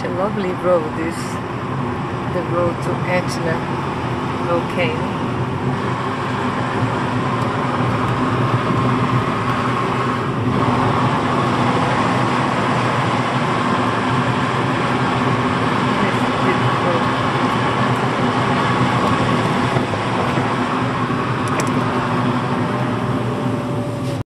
such a lovely road, this the road to Etna volcano.